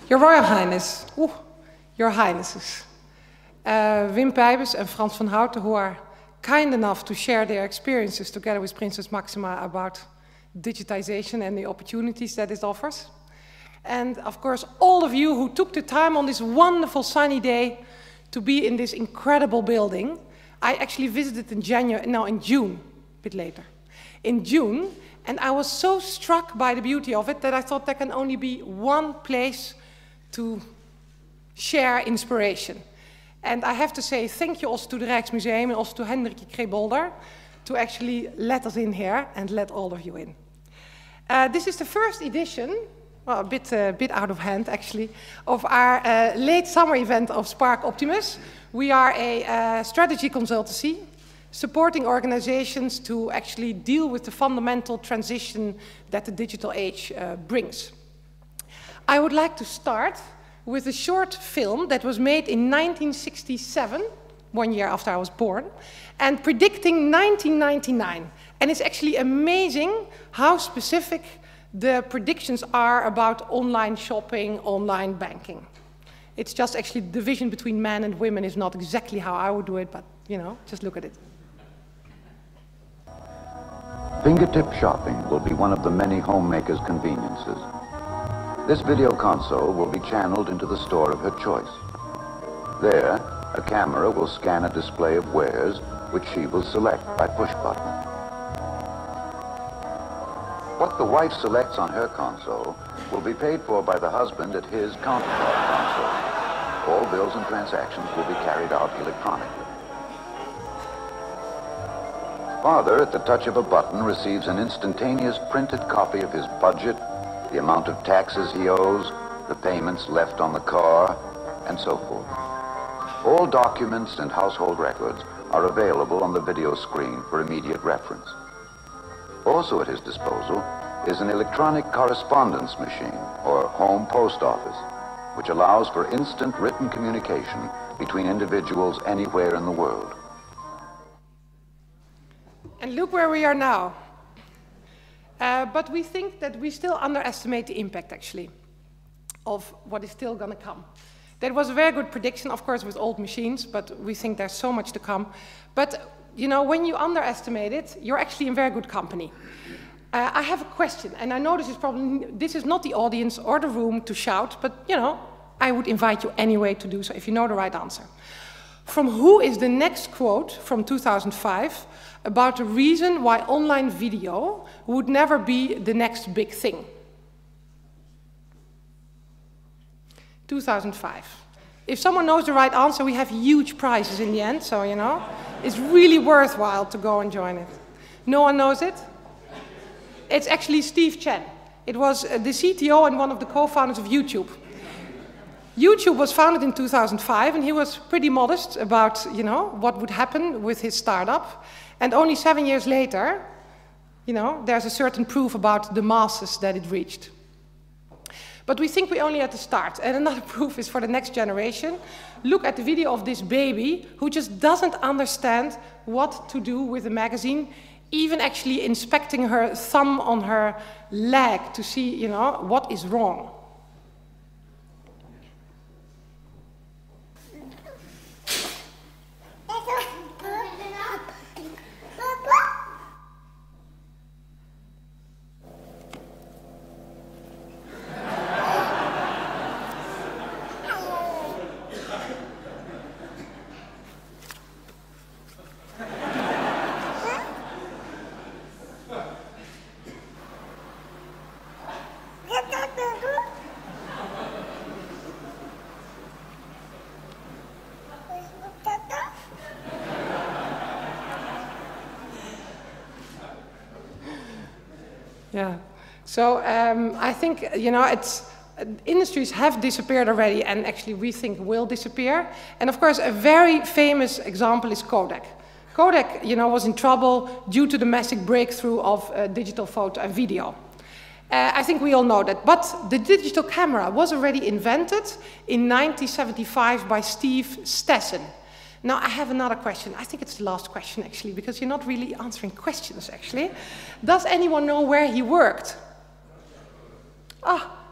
Your Royal Highness, Your Highnesses, Wim Pijbes and Frans van Houten, who are kind enough to share their experiences together with Princess Maxima about digitization and the opportunities that it offers. And of course, all of you who took the time on this wonderful sunny day to be in this incredible building. I actually visited in June, a bit later, in June, and I was so struck by the beauty of it that I thought there can only be one place to share inspiration. And I have to say thank you also to the Rijksmuseum and also to Hendrikje Krebolder to actually let us in here and let all of you in. This is the first edition, well, a bit out of hand actually, of our late summer event of Spark Optimus. We are a strategy consultancy supporting organizations to actually deal with the fundamental transition that the digital age brings. I would like to start with a short film that was made in 1967, 1 year after I was born, and predicting 1999. And it's actually amazing how specific the predictions are about online shopping, online banking. It's just actually the division between men and women is not exactly how I would do it, but you know, just look at it. Fingertip shopping will be one of the many homemakers' conveniences. This video console will be channeled into the store of her choice. There, a camera will scan a display of wares which she will select by push button. What the wife selects on her console will be paid for by the husband at his counterpart console. All bills and transactions will be carried out electronically. Father, at the touch of a button, receives an instantaneous printed copy of his budget, the amount of taxes he owes, the payments left on the car, and so forth. All documents and household records are available on the video screen for immediate reference. Also at his disposal is an electronic correspondence machine, or home post office, which allows for instant written communication between individuals anywhere in the world. And look where we are now. But we think that we still underestimate the impact, actually, of what is still going to come. That was a very good prediction, of course, with old machines, but we think there's so much to come. But, you know, when you underestimate it, you're actually in very good company. I have a question, and I know this is not the audience or the room to shout, but, you know, I would invite you anyway to do so if you know the right answer. From who is the next quote from 2005 about the reason why online video would never be the next big thing? 2005. If someone knows the right answer, we have huge prizes in the end, so, you know, it's really worthwhile to go and join it. No one knows it? It's actually Steve Chen. It was the CTO and one of the co-founders of YouTube. YouTube was founded in 2005, and he was pretty modest about, you know, what would happen with his startup. And only 7 years later, you know, there's a certain proof about the masses that it reached. But we think we're only at the start. And another proof is for the next generation. Look at the video of this baby who just doesn't understand what to do with a magazine, even actually inspecting her thumb on her leg to see, you know, what is wrong. Yeah, so I think, you know, industries have disappeared already, and actually we think will disappear. And of course, a very famous example is Kodak. Kodak, you know, was in trouble due to the massive breakthrough of digital photo and video. I think we all know that. But the digital camera was already invented in 1975 by Steve Stassen. Now, I have another question. I think it's the last question, actually, because you're not really answering questions, actually. Does anyone know where he worked? Ah,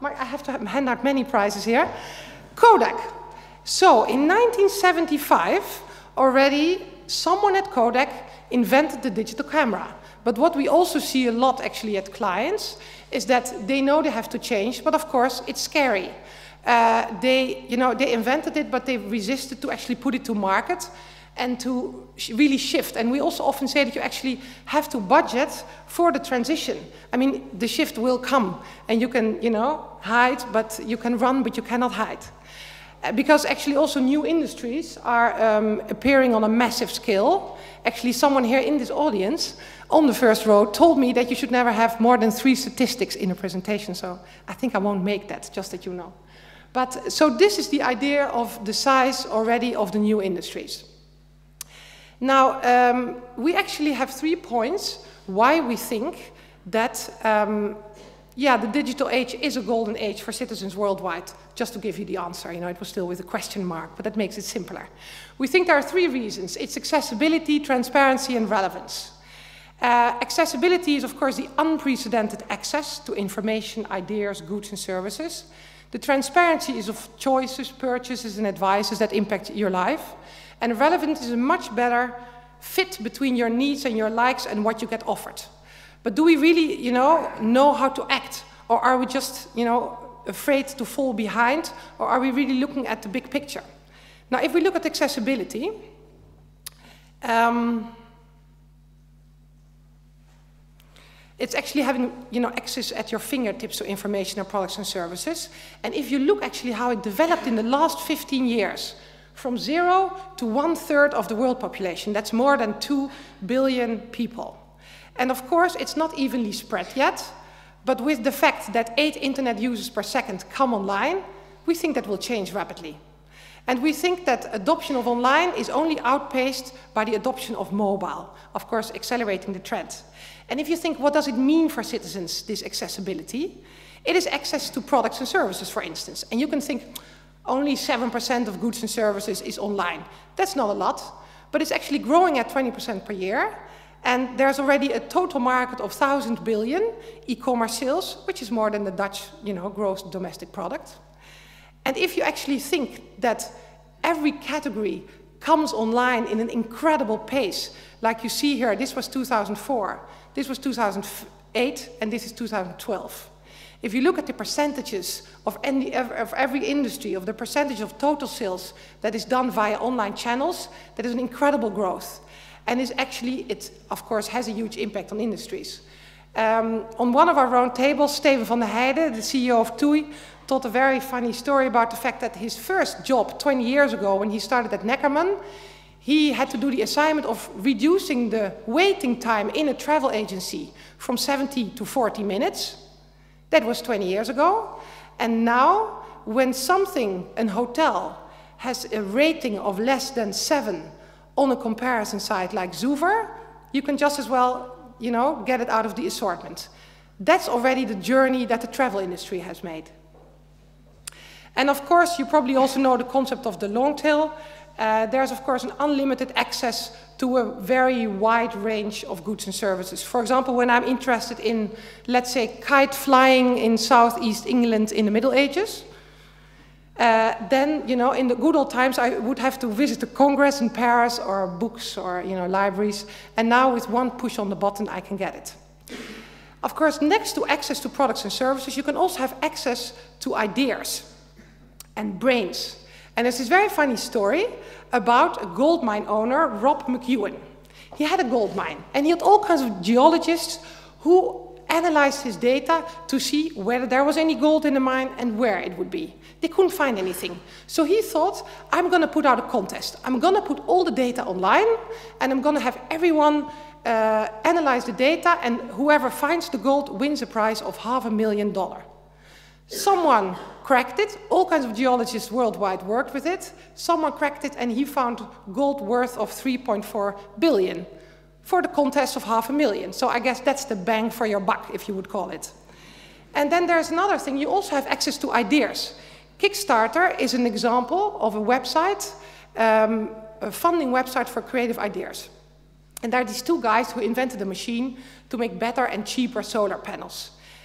I have to hand out many prizes here. Kodak. So in 1975, already someone at Kodak invented the digital camera. But what we also see a lot actually at clients is that they know they have to change, but of course it's scary. They invented it, but they resisted to actually put it to market and to really shift. And we also often say that you actually have to budget for the transition. I mean, the shift will come, and you can, hide, but you can run, but you cannot hide. Because actually also new industries are appearing on a massive scale. Actually, someone here in this audience, on the first row, told me that you should never have more than 3 statistics in a presentation, so I think I won't make that, just that you know. But, so this is the idea of the size already of the new industries. Now, we actually have 3 points why we think that the digital age is a golden age for citizens worldwide. Just to give you the answer, it was still with a question mark, but that makes it simpler. We think there are 3 reasons. It's accessibility, transparency, and relevance. Accessibility is, of course, the unprecedented access to information, ideas, goods, and services. The transparency is of choices, purchases, and advices that impact your life. And relevance is a much better fit between your needs and your likes and what you get offered. But do we really, know how to act? Or are we just, afraid to fall behind? Or are we really looking at the big picture? Now, if we look at accessibility, it's actually having, access at your fingertips to information and products and services. And if you look actually how it developed in the last 15 years, from 0 to 1/3 of the world population, that's more than 2 billion people. And of course, it's not evenly spread yet, but with the fact that 8 internet users per second come online, we think that will change rapidly. And we think that adoption of online is only outpaced by the adoption of mobile, of course, accelerating the trend. And if you think, what does it mean for citizens, this accessibility? It is access to products and services, for instance. And you can think, only 7% of goods and services is online. That's not a lot, but it's actually growing at 20% per year. And there's already a total market of 1,000 billion e-commerce sales, which is more than the Dutch, gross domestic product. And if you actually think that every category comes online in an incredible pace, like you see here, this was 2004, this was 2008, and this is 2012. If you look at the percentages of every industry, of the percentage of total sales that is done via online channels, that is an incredible growth. And it of course has a huge impact on industries. On one of our round tables, Steven van der Heijden, the CEO of TUI, told a very funny story about the fact that his first job 20 years ago, when he started at Neckerman, he had to do the assignment of reducing the waiting time in a travel agency from 70 to 40 minutes. That was 20 years ago. And now, when a hotel has a rating of less than 7 on a comparison site like Zoover, you can just as well, get it out of the assortment. That's already the journey that the travel industry has made. And of course, you probably also know the concept of the long tail. There's of course an unlimited access to a very wide range of goods and services. For example, when I'm interested in, let's say, kite flying in Southeast England in the Middle Ages, then, in the good old times, I would have to visit a congress in Paris or books or, libraries. And now with one push on the button, I can get it. Of course, next to access to products and services, you can also have access to ideas and brains. And there's this very funny story about a gold mine owner, Rob McEwen. He had a gold mine, and he had all kinds of geologists who analyzed his data to see whether there was any gold in the mine and where it would be. They couldn't find anything. So he thought, I'm going to put out a contest. I'm going to put all the data online, and I'm going to have everyone analyze the data, and whoever finds the gold wins a prize of $500,000. Someone cracked it. All kinds of geologists worldwide worked with it. Someone cracked it, and he found gold worth of 3.4 billion for the contest of $500,000. So I guess that's the bang for your buck, if you would call it. And then there's another thing. You also have access to ideas. Kickstarter is an example of a website, a funding website for creative ideas. And there are these 2 guys who invented a machine to make better and cheaper solar panels.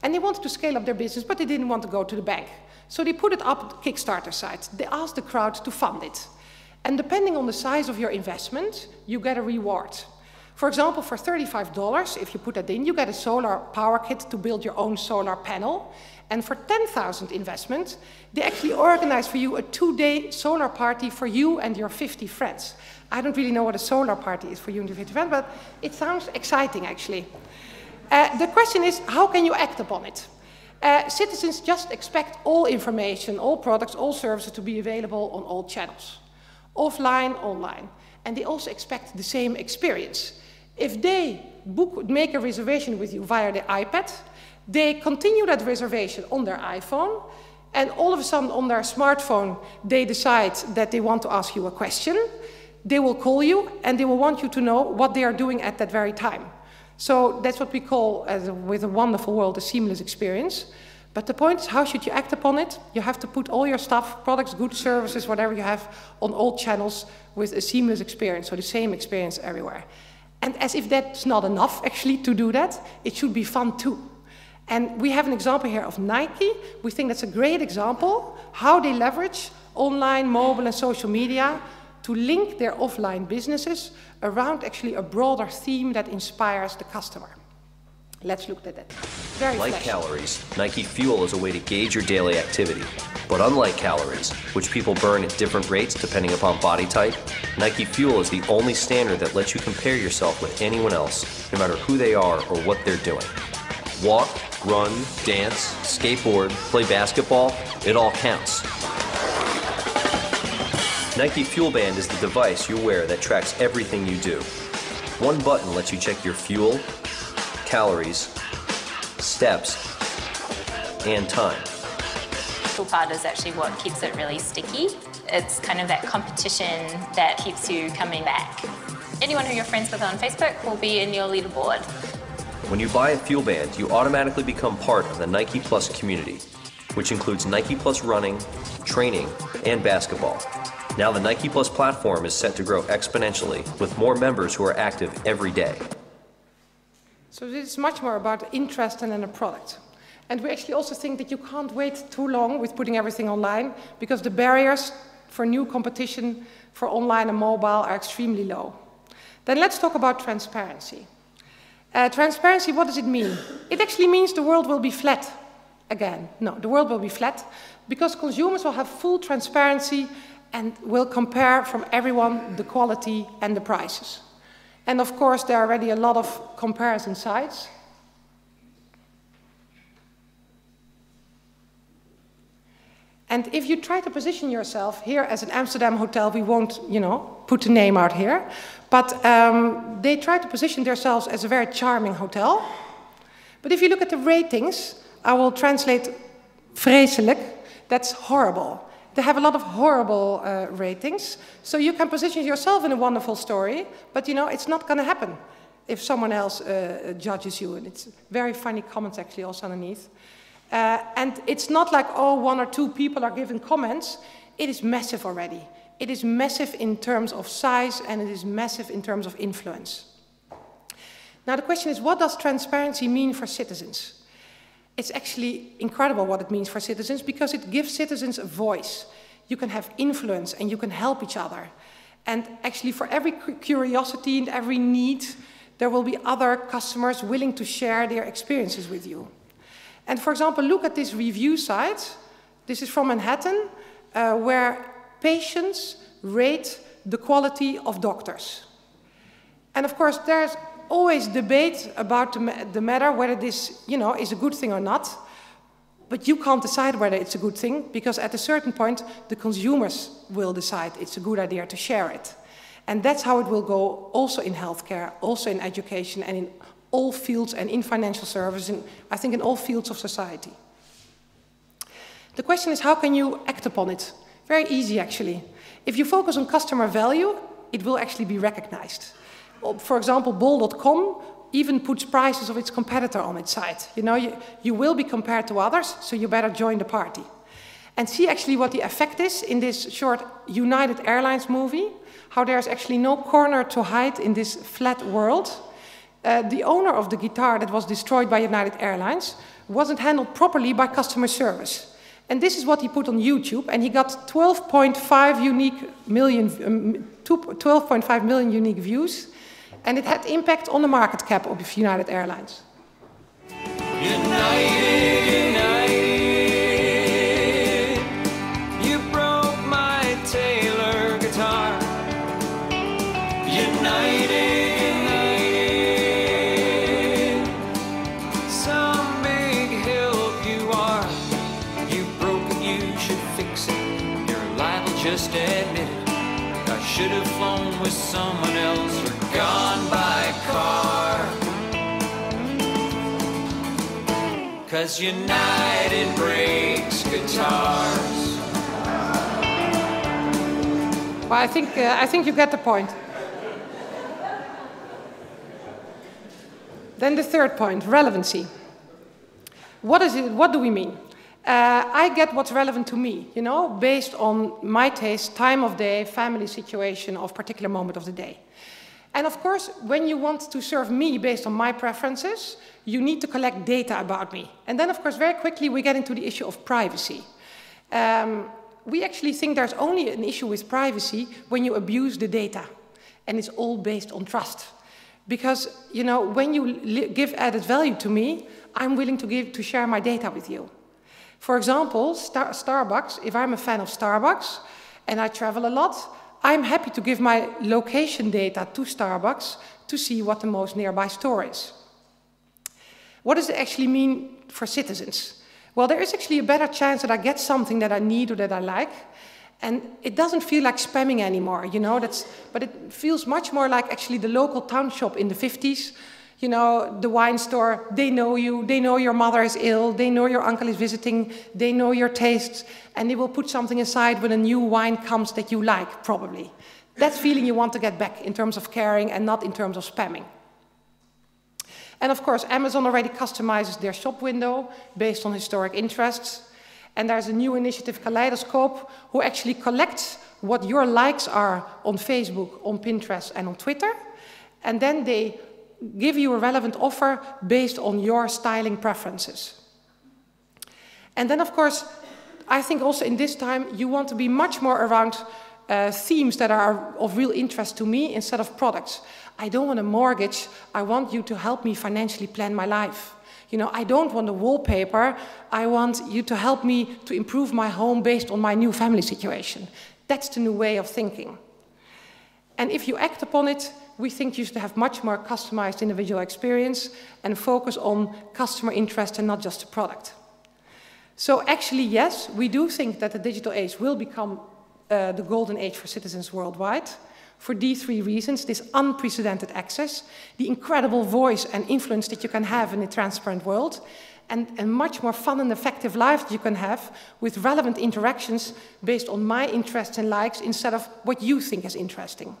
And they wanted to scale up their business, but they didn't want to go to the bank. So they put it up at the Kickstarter site. They asked the crowd to fund it. And depending on the size of your investment, you get a reward. For example, for $35, if you put that in, you get a solar power kit to build your own solar panel. And for 10,000 investment, they actually organize for you a 2-day solar party for you and your 50 friends. I don't really know what a solar party is for you and your 50 friends, but it sounds exciting, actually. The question is, how can you act upon it? Citizens just expect all information, all products, all services to be available on all channels. Offline, online. And they also expect the same experience. If they make a reservation with you via the iPad, they continue that reservation on their iPhone, and all of a sudden on their smartphone, they decide that they want to ask you a question. They will call you, and they will want you to know what they are doing at that very time. So that's what we call, with a wonderful world, a seamless experience. But the point is, how should you act upon it? You have to put all your stuff, products, goods, services, whatever you have, on all channels with a seamless experience, so the same experience everywhere. And as if that's not enough, actually, to do that, it should be fun too. And we have an example here of Nike. We think that's a great example, how they leverage online, mobile, and social media to link their offline businesses around actually a broader theme that inspires the customer. Let's look at that. Very like flashy. calories, Nike Fuel is a way to gauge your daily activity. But unlike calories, which people burn at different rates depending upon body type, Nike Fuel is the only standard that lets you compare yourself with anyone else, no matter who they are or what they're doing. Walk, run, dance, skateboard, play basketball, it all counts. Nike Fuel Band is the device you wear that tracks everything you do. One button lets you check your fuel, calories, steps, and time. The part is actually what keeps it really sticky. It's kind of that competition that keeps you coming back. Anyone who you're friends with on Facebook will be in your leaderboard. When you buy a Fuel Band, you automatically become part of the Nike Plus community, which includes Nike Plus running, training, and basketball. Now the Nike Plus platform is set to grow exponentially with more members who are active every day. So this is much more about interest than in a product. And we actually also think that you can't wait too long with putting everything online, because the barriers for new competition for online and mobile are extremely low. Then let's talk about transparency. Transparency, what does it mean? It actually means the world will be flat again. No, the world will be flat because consumers will have full transparency and will compare from everyone the quality and the prices. And of course, there are already a lot of comparison sites. And if you try to position yourself here as an Amsterdam hotel, we won't, put the name out here, but they try to position themselves as a very charming hotel. But if you look at the ratings, I will translate vreselijk, that's horrible. They have a lot of horrible ratings, so you can position yourself in a wonderful story, but it's not going to happen if someone else judges you. And it's very funny comments actually also underneath. And it's not like, oh, 1 or 2 people are giving comments. It is massive already. It is massive in terms of size, and it is massive in terms of influence. Now the question is, what does transparency mean for citizens? It's actually incredible what it means for citizens, because it gives citizens a voice. You can have influence and you can help each other. And actually for every curiosity and every need, there will be other customers willing to share their experiences with you. And for example, look at this review site. This is from Manhattan, where patients rate the quality of doctors. And of course, there's always debate about the matter, whether this, is a good thing or not. But you can't decide whether it's a good thing, because at a certain point, the consumers will decide it's a good idea to share it. And that's how it will go also in healthcare, also in education, and in all fields, and in financial services, and I think in all fields of society. The question is, how can you act upon it? Very easy, actually. If you focus on customer value, it will actually be recognized. For example, Bol.com even puts prices of its competitor on its site. You will be compared to others, so you better join the party. And see actually what the effect is in this short United Airlines movie, how there's actually no corner to hide in this flat world. The owner of the guitar that was destroyed by United Airlines wasn't handled properly by customer service. And this is what he put on YouTube, and he got 12.5 million unique views, and it had impact on the market cap of United Airlines. United, United, you broke my Taylor guitar. United, United, some big help you are. You broke it, you should fix it. You're liable, just admit it. I should have flown with someone else or gone by car. 'Cause United breaks guitars. Well, I think you get the point. Then the third point, relevancy. What is it? What do we mean? I get what's relevant to me, you know, based on my taste, time of day, family situation of particular moment of the day. And of course, when you want to serve me based on my preferences, you need to collect data about me. And then, of course, very quickly we get into the issue of privacy. We actually think there's only an issue with privacy when you abuse the data. And it's all based on trust. Because, you know, when you give added value to me, I'm willing to share my data with you. For example, Starbucks, if I'm a fan of Starbucks and I travel a lot, I'm happy to give my location data to Starbucks to see what the most nearby store is. What does it actually mean for citizens? Well, there is actually a better chance that I get something that I need or that I like, and it doesn't feel like spamming anymore, you know, but it feels much more like actually the local town shop in the 50s, you know, the wine store, they know you, they know your mother is ill, they know your uncle is visiting, they know your tastes, and they will put something aside when a new wine comes that you like, probably. That feeling you want to get back in terms of caring and not in terms of spamming. And of course, Amazon already customizes their shop window based on historic interests. And there's a new initiative, Kaleidoscope, who actually collects what your likes are on Facebook, on Pinterest, and on Twitter. And then they give you a relevant offer based on your styling preferences. And then, of course, I think also in this time, you want to be much more around themes that are of real interest to me instead of products. I don't want a mortgage. I want you to help me financially plan my life. You know, I don't want a wallpaper. I want you to help me to improve my home based on my new family situation. That's the new way of thinking. And if you act upon it, we think you should have much more customized individual experience and focus on customer interest and not just the product. So actually, yes, we do think that the digital age will become the golden age for citizens worldwide. For these three reasons: this unprecedented access, the incredible voice and influence that you can have in a transparent world, and a much more fun and effective life that you can have with relevant interactions based on my interests and likes instead of what you think is interesting.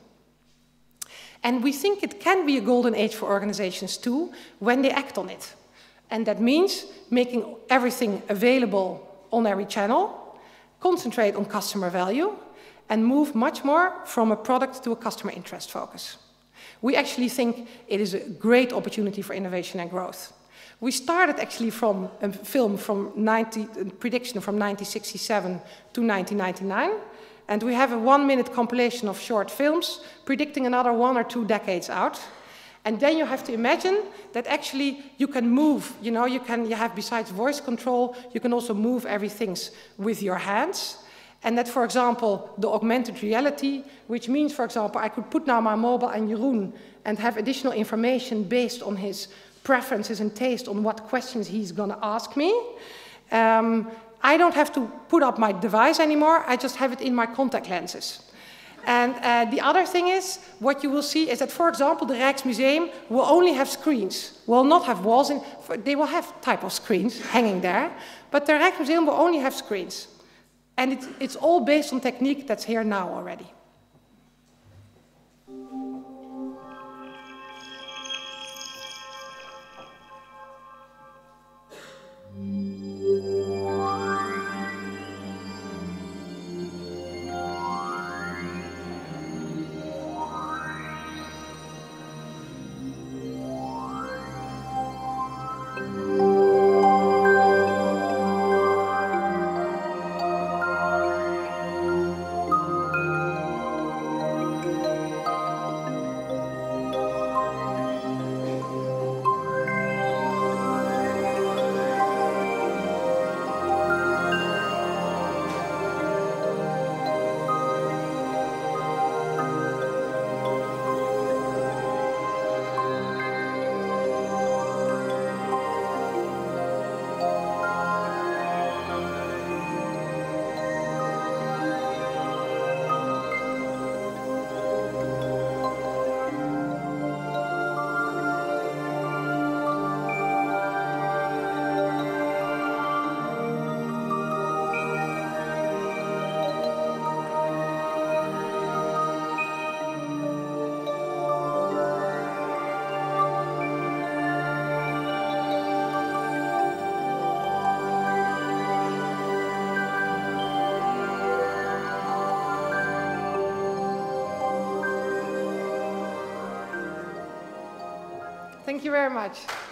And we think it can be a golden age for organizations too when they act on it. And that means making everything available on every channel, concentrate on customer value, and move much more from a product to a customer interest focus. We actually think it is a great opportunity for innovation and growth. We started actually from a film from prediction from 1967 to 1999, and we have a 1-minute compilation of short films predicting another 1 or 2 decades out. And then you have to imagine that actually you can move, you know, you have besides voice control, you can also move everything with your hands. And that, for example, the augmented reality, which means, for example, I could put now my mobile on Jeroen and have additional information based on his preferences and taste on what questions he's going to ask me. I don't have to put up my device anymore, I just have it in my contact lenses. And the other thing is, what you will see is that, for example, the Rijksmuseum will only have screens, will not have walls, they will have type of screens hanging there, but the Rijksmuseum will only have screens. And it's all based on technique that's here now already. Thank you very much.